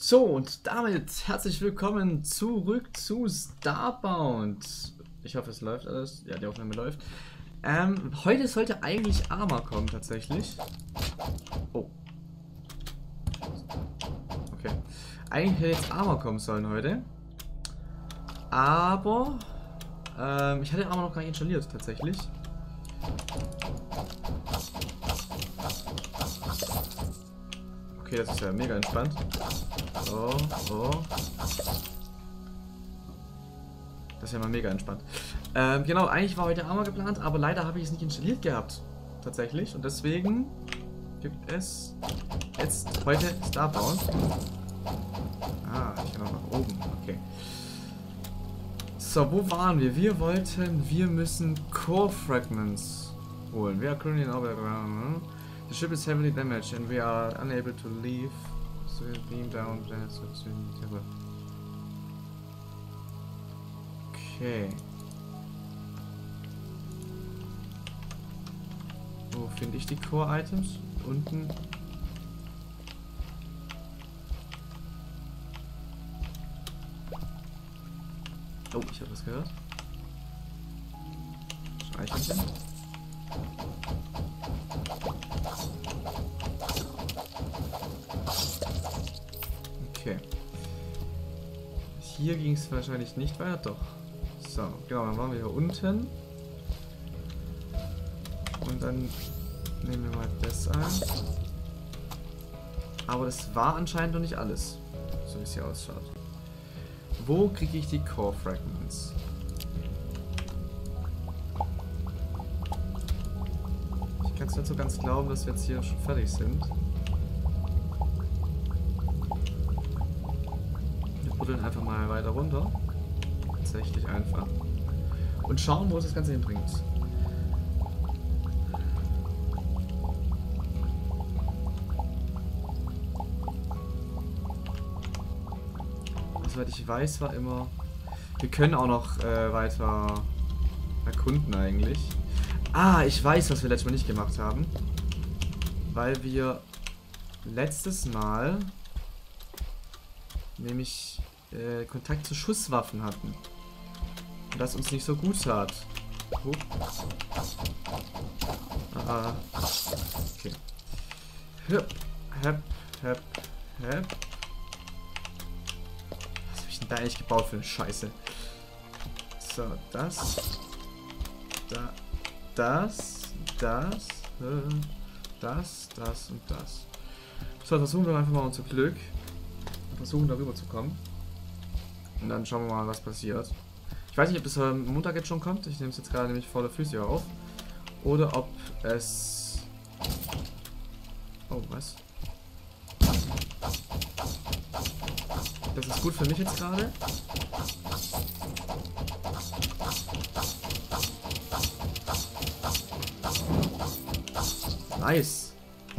So, und damit herzlich willkommen zurück zu Starbound. Ich hoffe, es läuft alles. Ja, die Aufnahme läuft. Heute sollte eigentlich Armor kommen, tatsächlich. Oh. Okay. Eigentlich hätte jetzt Armor kommen sollen heute. Aber ich hatte Armor noch gar nicht installiert, tatsächlich. Okay, das ist ja mega entspannt. Oh. Das ist ja mal mega entspannt. Genau, eigentlich war heute Armor geplant, aber leider habe ich es nicht installiert gehabt. Tatsächlich. Und deswegen gibt es jetzt heute Starbound. Ah, ich kann auch nach oben. Okay. So, wo waren wir? Wir müssen Core Fragments holen. We are currently in orbit. The ship is heavily damaged and we are unable to leave. So we beam down. Okay. Wo finde ich die Core-Items? Unten. Oh, ich habe was gehört. Streichelchen. Okay. Hier ging es wahrscheinlich nicht weiter, doch. So, genau, dann waren wir hier unten. Und dann nehmen wir mal das ein. Aber das war anscheinend noch nicht alles, so wie es hier ausschaut. Wo kriege ich die Core Fragments? Ich kann es nicht so ganz glauben, dass wir jetzt hier schon fertig sind. Wir buddeln einfach mal weiter runter. Tatsächlich einfach. Und schauen, wo es das Ganze hinbringt. Soweit ich weiß, war immer... Wir können auch noch weiter erkunden eigentlich. Ah, ich weiß, was wir letztes Mal nicht gemacht haben. Weil wir letztes Mal nämlich Kontakt zu Schusswaffen hatten. Und das uns nicht so gut tat. Okay. Hep. Was habe ich denn da eigentlich gebaut für eine Scheiße? So, das und das. So, versuchen wir einfach mal unser Glück. Versuchen darüber zu kommen. Und dann schauen wir mal, was passiert. Ich weiß nicht, ob das am Montag jetzt schon kommt. Ich nehme es jetzt gerade nämlich vor der Füße auf. Oder ob es... Oh, was? Das ist gut für mich jetzt gerade. Nice.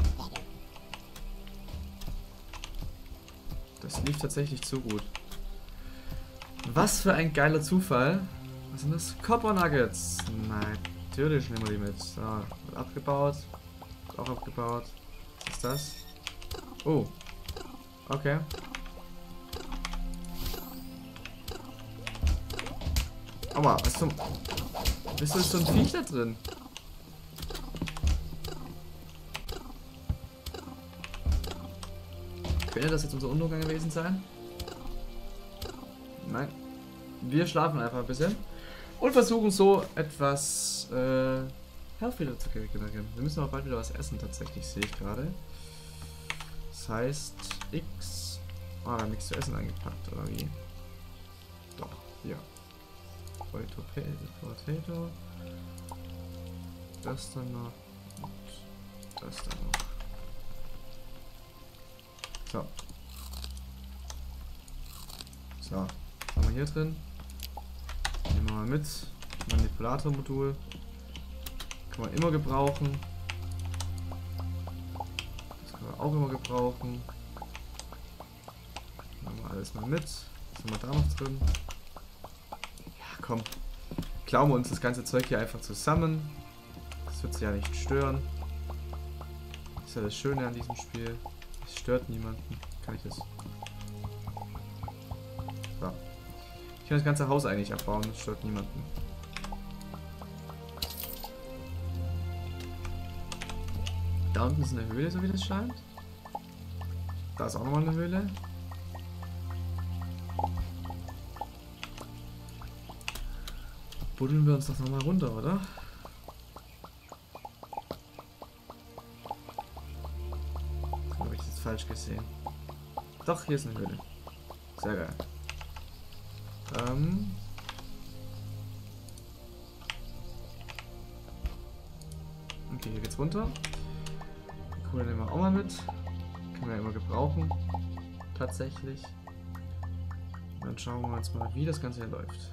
Das lief tatsächlich zu gut. Was für ein geiler Zufall. Was sind das? Copper Nuggets. Natürlich nehmen wir die mit. So, wird abgebaut. Wird auch abgebaut. Was ist das? Oh. Okay. Aua, was zum... Wieso ist so ein Viech da drin? Könnte das jetzt unser Untergang gewesen sein? Nein. Wir schlafen einfach ein bisschen. Und versuchen so etwas Health wieder zu generieren. Wir müssen aber bald wieder was essen tatsächlich, sehe ich gerade. Das heißt X... Ah, wir haben nichts zu essen eingepackt, oder wie? Doch, hier. Potato. Das dann noch. Und das dann noch. So. So. Was haben wir hier drin? Nehmen wir mal mit. Manipulator-Modul. Kann man immer gebrauchen. Das kann man auch immer gebrauchen. Nehmen wir alles mal mit. Was haben wir da noch drin? Komm, klauen wir uns das ganze Zeug hier einfach zusammen. Das wird sie ja nicht stören. Das ist ja das Schöne an diesem Spiel. Es stört niemanden. Kann ich das So. Ich kann das ganze Haus eigentlich abbauen, das stört niemanden. Da unten ist eine Höhle, so wie das scheint. Da ist auch nochmal eine Höhle. Buddeln wir uns doch nochmal runter, oder? Habe ich das falsch gesehen? Doch, hier ist eine Höhle. Sehr geil. Okay, hier geht's runter. Kohle nehmen wir auch mal mit. Können wir ja immer gebrauchen. Tatsächlich. Und dann schauen wir uns mal, wie das Ganze hier läuft.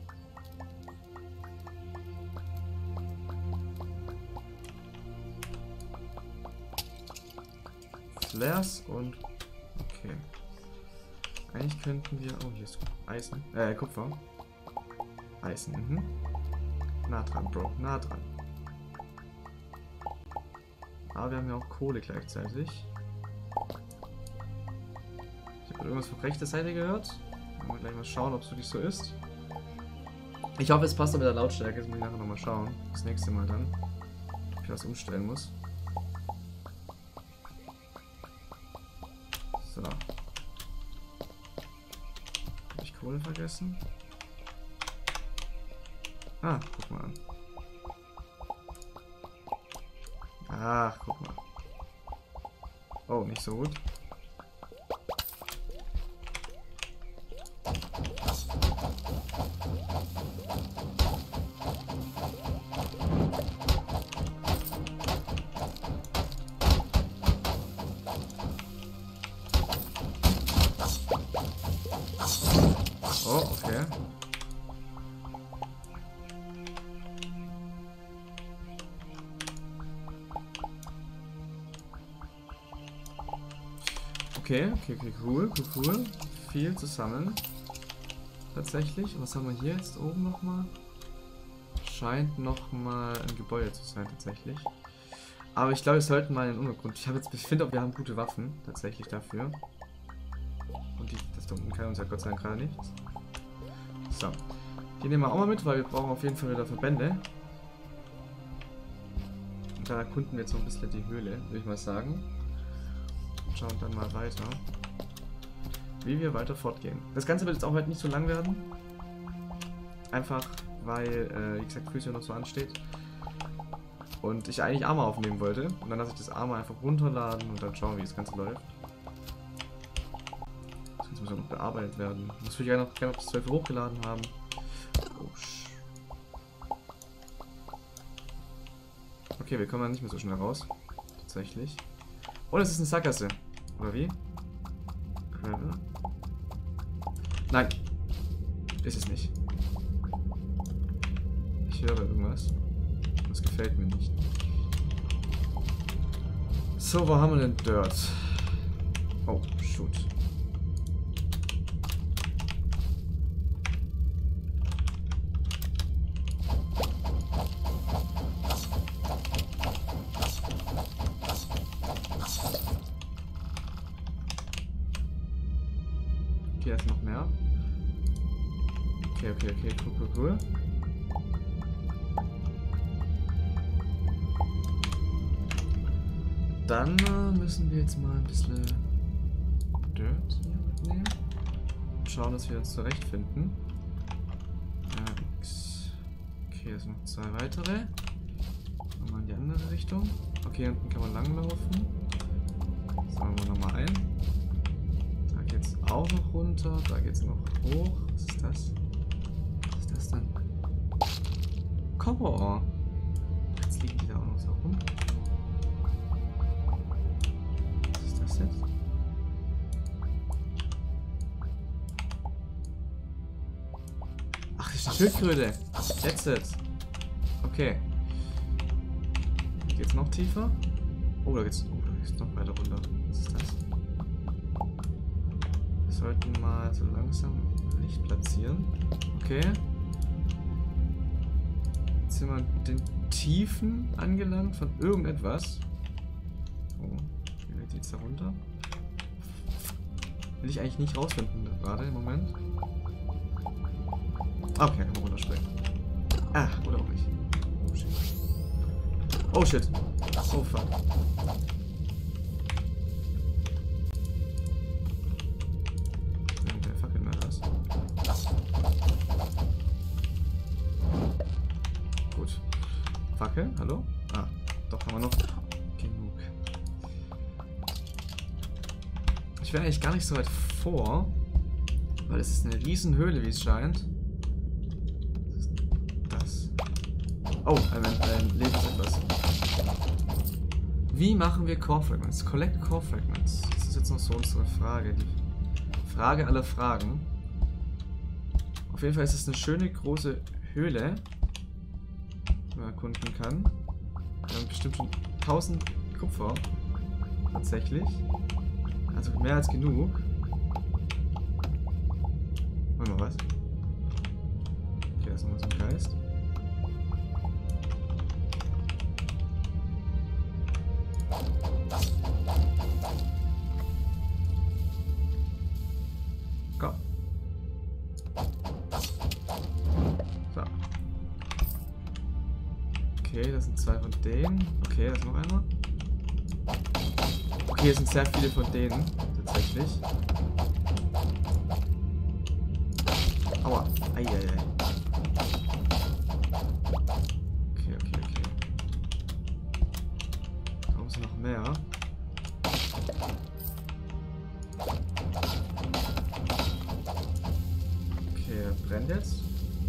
Flares und... Okay. Eigentlich könnten wir... Oh, hier ist Eisen. Kupfer. Eisen, Nah dran, Bro. Nah dran. Aber wir haben ja auch Kohle gleichzeitig. Ich habe irgendwas von rechter Seite gehört. Wollen wir gleich mal schauen, ob es wirklich so ist. Ich hoffe, es passt mit der Lautstärke. Jetzt muss ich nachher nochmal schauen. Das nächste Mal dann. Ob ich was umstellen muss. So. Habe ich Kohle vergessen? Ah, guck mal an. Ach, guck mal. Oh, nicht so gut. Oh, okay. Okay, cool. Viel zusammen. Tatsächlich. Was haben wir hier jetzt oben nochmal? Scheint nochmal ein Gebäude zu sein, tatsächlich. Aber ich glaube, wir sollten mal in den Untergrund. Ich finde, wir haben gute Waffen, tatsächlich dafür. Und das da unten kann uns ja Gott sei Dank gerade nichts. So. Die nehmen wir auch mal mit, weil wir brauchen auf jeden Fall wieder Verbände. Und da erkunden wir jetzt noch ein bisschen die Höhle, würde ich mal sagen. Und schauen dann mal weiter, wie wir weiter fortgehen. Das Ganze wird jetzt auch heute nicht so lang werden. Einfach, weil, wie gesagt, Physio noch so ansteht. Und ich eigentlich Arma aufnehmen wollte. Und dann lasse ich das Arma einfach runterladen und dann schauen, wie das Ganze läuft. Das Ganze muss ja noch bearbeitet werden. Das würde ich ja noch gerne bis 12 Uhr hochgeladen haben. Oh, okay, wir kommen ja nicht mehr so schnell raus. Tatsächlich. Oh, das ist eine Sackgasse. Oder wie? Nein. Ist es nicht. Ich höre irgendwas. Das gefällt mir nicht. So, wo haben wir denn Dirt? Oh, shoot. Okay, jetzt noch mehr. Okay, cool. Dann müssen wir jetzt mal ein bisschen Dirt hier mitnehmen. Und schauen, dass wir uns zurechtfinden. Okay, es sind noch 2 weitere. Nochmal in die andere Richtung. Okay, unten kann man langlaufen. Sagen wir nochmal ein. Da geht's auch noch runter. Da geht's noch hoch. Was ist das? Was ist das denn? Copper. Jetzt liegen die da auch noch so rum. Jetzt? Ach, das ist eine Schildkröte. That's it. Okay. Geht's noch tiefer? Oh, da geht's noch weiter runter. Was ist das? Wir sollten mal so langsam Licht platzieren. Okay. Jetzt sind wir in den Tiefen angelangt von irgendetwas. Oh. Jetzt da runter. Will ich eigentlich nicht rausfinden gerade im Moment. Okay, kann man runterspringen. Ah, oder auch nicht. Oh shit. Oh shit. Oh fuck. Der Fackel mal das. Gut. Fackel, hallo? Ah, doch, haben wir noch genug. Ich wäre eigentlich gar nicht so weit vor, weil es ist eine riesen Höhle, wie es scheint. Das. Oh, ein Lebensetwas. Wie machen wir Core Fragments? Collect Core Fragments. Das ist jetzt noch so unsere Frage. Die Frage aller Fragen. Auf jeden Fall ist es eine schöne große Höhle, die man erkunden kann. Wir haben bestimmt schon 1000 Kupfer. Tatsächlich. Also mehr als genug. Warte mal, was? Okay, da ist nochmal so ein Geist. Komm. So. Okay, das sind 2 von denen. Okay, da ist noch einer. Okay, es sind sehr viele von denen, tatsächlich. Aua. Eieiei. Okay, okay, okay. Da oben sind noch mehr. Okay, der brennt jetzt.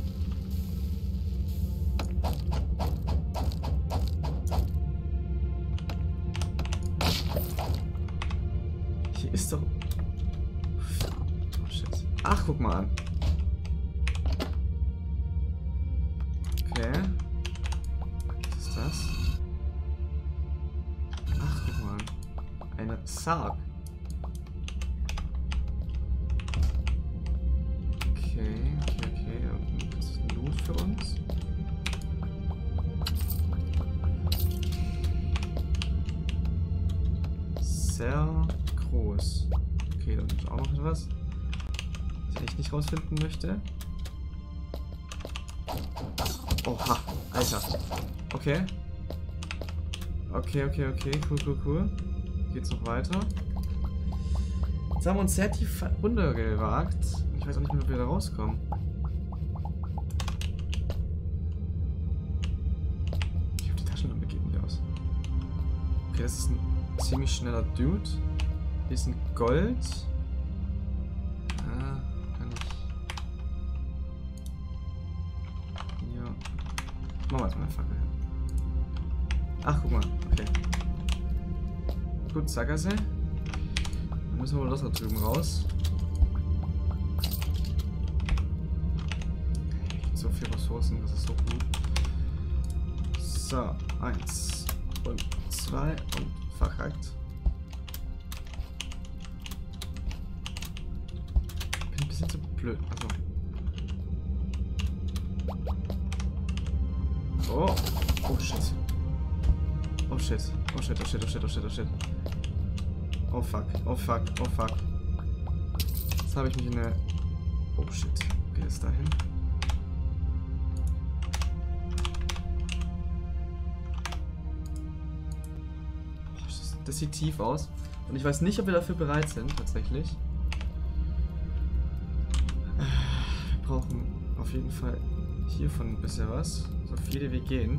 Hier ist doch... Oh shit. Ach, guck mal an. Okay. Was ist das? Ach, guck mal an. Eine Sarg. Okay, okay, okay. Und das ist ein Loot für uns. Sehr groß. Okay, dann ist auch noch etwas, was ich nicht rausfinden möchte. Oha, Alter. Okay. Okay, okay, okay. Cool, cool, cool. Geht's noch weiter. Jetzt haben wir uns sehr tief runtergewagt. Ich weiß auch nicht mehr, ob wir da rauskommen. Ich habe die Taschenlampe gegeben, die aus. Okay, das ist ein ziemlich schneller Dude. Hier ist ein Gold. Ah, kann ich... Ja. Machen wir jetzt mal eine Fackel. Ach, guck mal. Okay. Gut, Sackgasse. Dann müssen wir wohl das da drüben raus. So viele Ressourcen, das ist so gut. So, 1 und 2 und verkackt. Bin ein bisschen zu blöd. Also. Oh. Oh shit. Oh shit. Oh shit, oh shit, oh shit, oh shit, oh shit. Oh fuck, oh fuck, oh fuck. Jetzt habe ich mich in der... Oh shit. Okay, ist dahin. Das sieht tief aus. Und ich weiß nicht, ob wir dafür bereit sind, tatsächlich. Wir brauchen auf jeden Fall hiervon ein bisschen was. So viele wir gehen.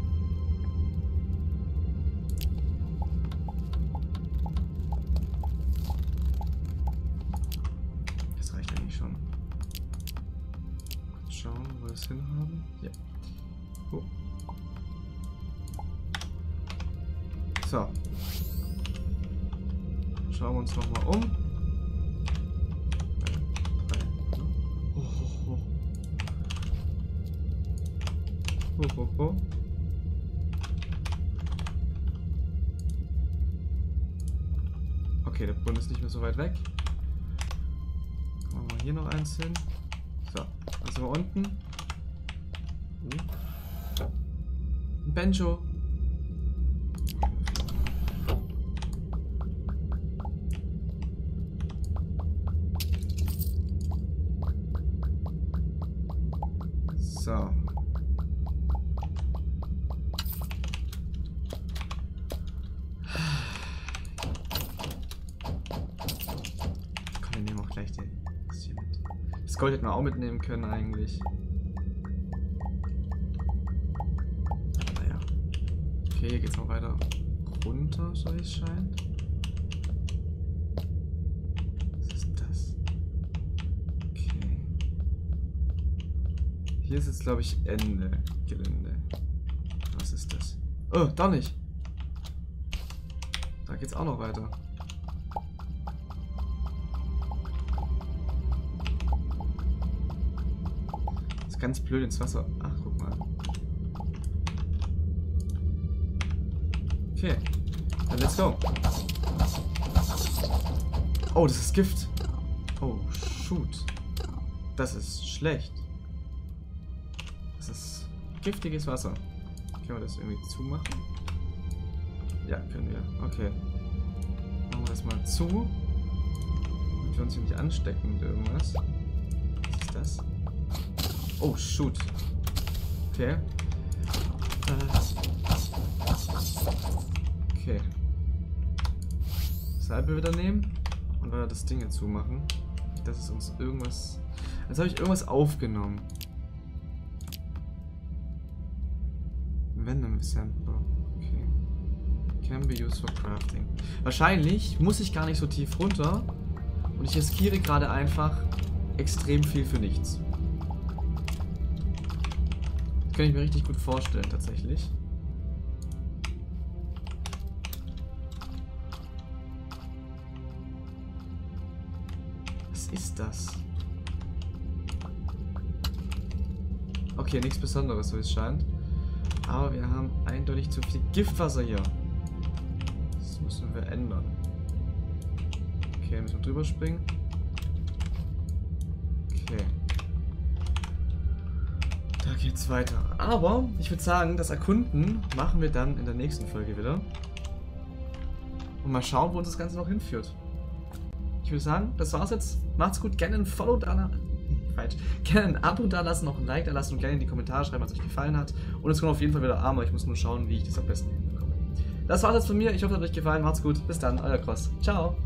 Das reicht eigentlich schon. Kurz schauen, wo wir es hinhaben. Ja. Oh. So. Schauen wir uns nochmal um. Okay, der Brunnen ist nicht mehr so weit weg. Machen wir hier noch eins hin. So, dann sind wir unten. Ein Banjo. So. Komm, wir nehmen auch gleich das hier mit. Das Gold hätten wir auch mitnehmen können eigentlich. Naja. Okay, hier geht's noch weiter runter, so wie es scheint. Was ist das? Okay. Hier ist jetzt, glaube ich, Ende Gelände. Was ist das? Oh, da nicht. Da geht's auch noch weiter. Das ist ganz blöd ins Wasser. Ach, guck mal. Okay. Dann let's go. Oh, das ist Gift. Oh, shoot. Das ist schlecht. Das ist giftiges Wasser. Können wir das irgendwie zumachen? Ja, können wir. Okay. Machen wir das mal zu. Damit wir uns hier nicht anstecken mit irgendwas. Was ist das? Oh, shoot. Okay. Okay. Salbe wieder nehmen und weiter das Ding hier zumachen. Das ist uns irgendwas... Jetzt habe ich irgendwas aufgenommen. Venom Sample. Okay. Can be used for crafting. Wahrscheinlich muss ich gar nicht so tief runter und ich riskiere gerade einfach extrem viel für nichts. Das kann ich mir richtig gut vorstellen, tatsächlich. Was ist das? Okay, nichts Besonderes, so wie es scheint. Aber wir haben eindeutig zu viel Giftwasser hier. Das müssen wir ändern. Okay, müssen wir drüber springen. Okay. Da geht's weiter. Aber ich würde sagen, das Erkunden machen wir dann in der nächsten Folge wieder. Und mal schauen, wo uns das Ganze noch hinführt. Ich würde sagen, das war's jetzt. Macht's gut. Gerne ein Follow da. Gerne ein Abo da lassen, noch ein Like da lassen und gerne in die Kommentare schreiben, was euch gefallen hat. Und es kommt auf jeden Fall wieder Armor. Ich muss nur schauen, wie ich das am besten hinbekomme. Das war's jetzt von mir. Ich hoffe, es hat euch gefallen. Macht's gut. Bis dann. Euer Cross. Ciao.